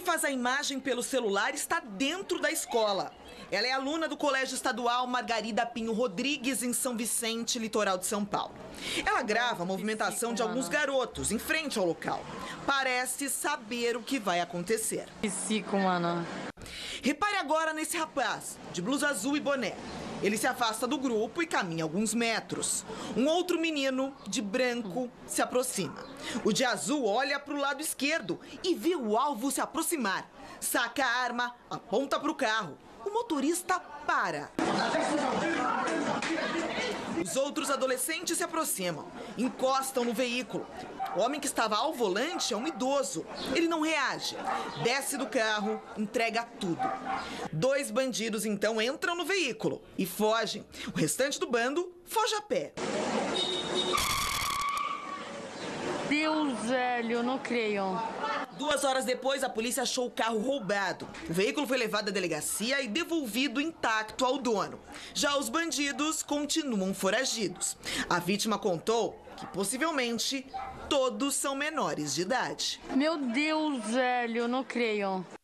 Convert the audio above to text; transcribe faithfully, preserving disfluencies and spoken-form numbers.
que faz a imagem pelo celular está dentro da escola. Ela é aluna do Colégio Estadual Margarida Pinho Rodrigues, em São Vicente, litoral de São Paulo. Ela grava a movimentação de alguns garotos em frente ao local. Parece saber o que vai acontecer. Psico, mano. Repare agora nesse rapaz, de blusa azul e boné. Ele se afasta do grupo e caminha alguns metros. Um outro menino, de branco, se aproxima. O de azul olha para o lado esquerdo e vê o alvo se aproximar. Saca a arma, aponta para o carro. O motorista para. Os outros adolescentes se aproximam, encostam no veículo. O homem que estava ao volante é um idoso. Ele não reage. Desce do carro, entrega tudo. Dois bandidos então entram no veículo e fogem. O restante do bando foge a pé. Deus, velho, não creio. Duas horas depois, a polícia achou o carro roubado. O veículo foi levado à delegacia e devolvido intacto ao dono. Já os bandidos continuam foragidos. A vítima contou que, possivelmente, todos são menores de idade. Meu Deus, velho, não creio.